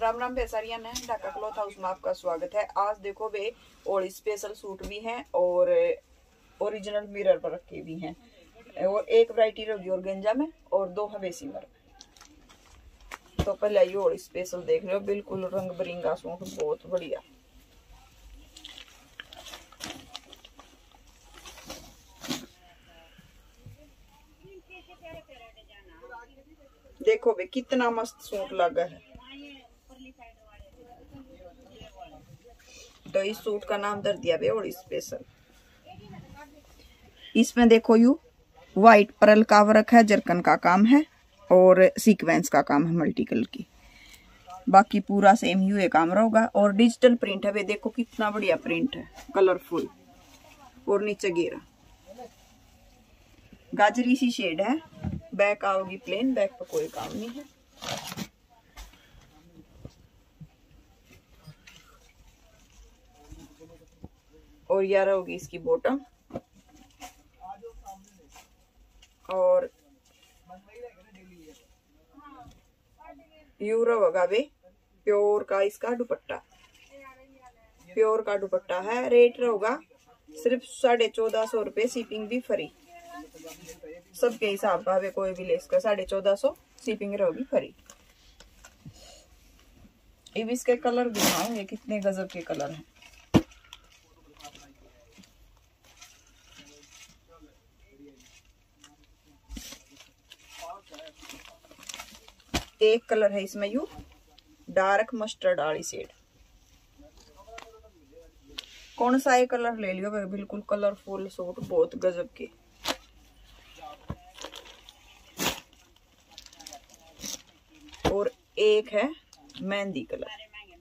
राम राम बेसारिया ने Dhaka cloth house में आपका स्वागत है। आज देखो बे और स्पेशल सूट भी हैं और ओरिजिनल मिरर पर रखे भी हैं और एक वैरायटी रही ऑर्गेंजा में और दो है बेसीमर में। तो पहले ये और स्पेशल देख लो, बिल्कुल रंग बिरंगा सूट, बहुत बढ़िया। देखो बे कितना मस्त सूट लगा है। तो इस सूट का नाम दर दिया बे और स्पेशल। इसमें देखो यू व्हाइट पर्ल का वर्क है, जरकन का काम है और सीक्वेंस का काम है मल्टी कलर की। बाकी पूरा सेम यू है काम होगा और डिजिटल प्रिंट है। वे देखो कितना बढ़िया प्रिंट है, कलरफुल। और नीचे घेरा गाजरी सी शेड है। बैक आओगी प्लेन, बैक पर कोई काम नहीं है। और यार होगी इसकी बॉटम और यूरो होगा बे प्योर का इसका दुपट्टा। प्योर का दुपट्टा है। रेट होगा सिर्फ 1450 रुपये, शिपिंग भी फ्री। सबके हिसाब का है, कोई भी लेस का 1450 शिपिंग रहेगी फ्री। अब इसके कलर दिखाओ, ये कितने गजब के कलर हैं। एक कलर है इसमें यू डार्क मस्टर्ड वाली शेड। कौन सा ये कलर ले लियो, बिल्कुल कलरफुल सूट, बहुत गजब के। और एक है मेहंदी कलर।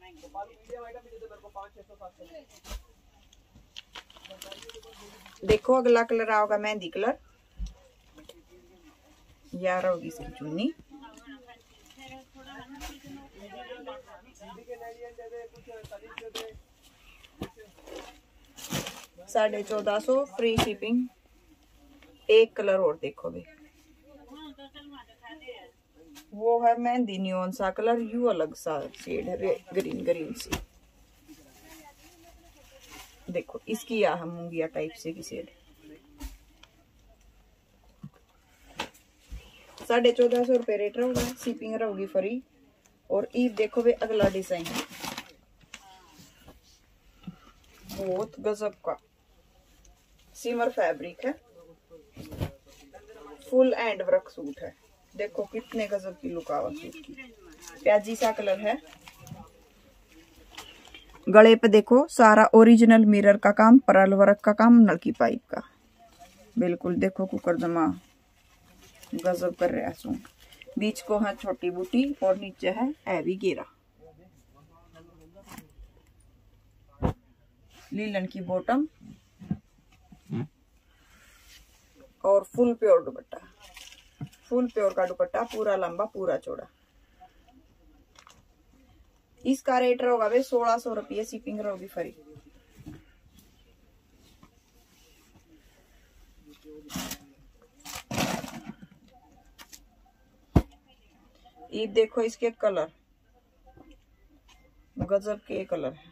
देखो अगला कलर आओगा मेहंदी कलर। यार होगी इसकी चुन्नी। साढ़े 1450 फ्री शिपिंग। एक कलर और देखो भी, वो है मेहंदी नियॉन सा कलर, यू अलग सा शेड है, ग्रीन ग्रीन सी। देखो इसकी या मूंगिया टाइप से की शेड। 1450 रुपये रेट रहेगा, शिपिंग रहेगी फ्री। और ई देखो वे अगला डिजाइन है, बहुत गजब का सिमर फैब्रिक है, फुल एंड वर्क सूट है। देखो कितने गजब की लुक आवा सूट की। प्याजी सा कलर है। गले पे देखो सारा ओरिजिनल मिरर का काम, पर्ल वर्क का काम, नलकी पाइप का। बिल्कुल देखो कुकर जमा गजब कर रहा है सूट। बीच को है छोटी बूटी और नीचे है हैवी घेरा। लीलन की बॉटम और फुल प्योर दुपट्टा। फुल प्योर का दुपट्टा, पूरा लंबा पूरा चौड़ा। इसका रेट रहेगा वे 1600 रुपये, शिपिंग रहेगी फ्री। ये देखो इसके कलर गजब के कलर है।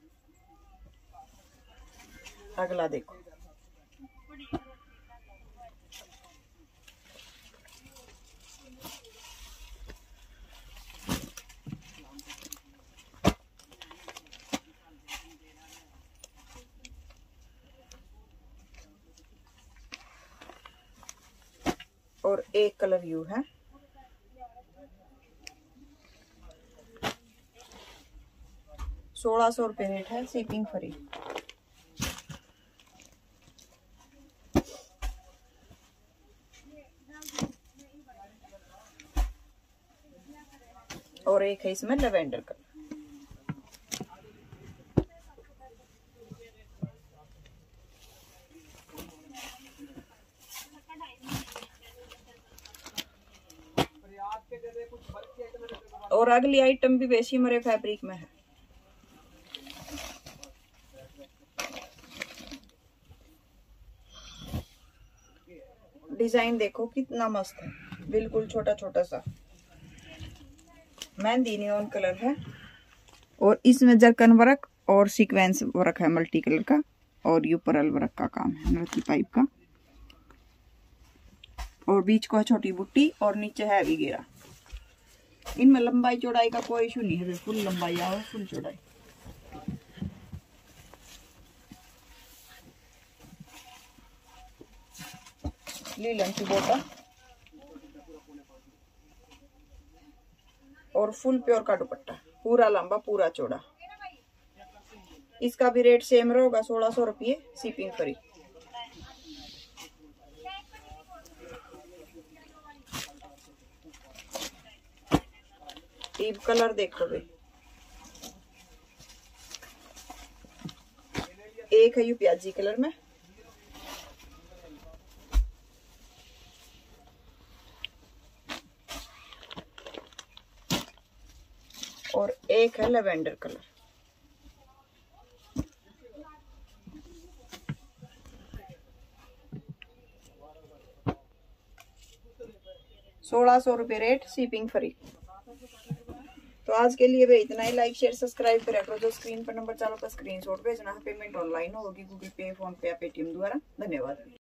अगला देखो, और एक कलर यू है। ₹1600 रेट है, शिपिंग फ्री। और एक है इसमें लेवेंडर कलर। और अगली आइटम भी वैसी मरे फैब्रिक में है। डिजाइन देखो कितना मस्त है, बिल्कुल छोटा छोटा सा मेहंदी नियॉन कलर है और इसमें जरकन वर्क और सीक्वेंस वर्क है मल्टी कलर का, और ये परल वर्क का काम है नलकी पाइप का, और बीच को है छोटी बुट्टी और नीचे है भी घेरा। इनमें लंबाई चौड़ाई का कोई इशू नहीं है, फुल लंबाई और फुल चौड़ाई। लीलन की बॉटम और फुल प्योर का दुपट्टा, पूरा लंबा पूरा चौड़ा। इसका भी रेट सेम रहेगा 1600 रुपये, शिपिंग फ्री। टीप कलर देखो भाई, एक है यू प्याजी कलर में, और एक है lavender colour. ₹1600 rate, shipping free. तो आज के लिए भाई इतना ही। लाइक शेयर सब्सक्राइब करें करो। जो स्क्रीन पर नंबर चालू पर स्क्रीनशॉट भेजना है। पेमेंट ऑनलाइन होगी, गूगल पे, फोन पे या पेटीएम द्वारा। धन्यवाद।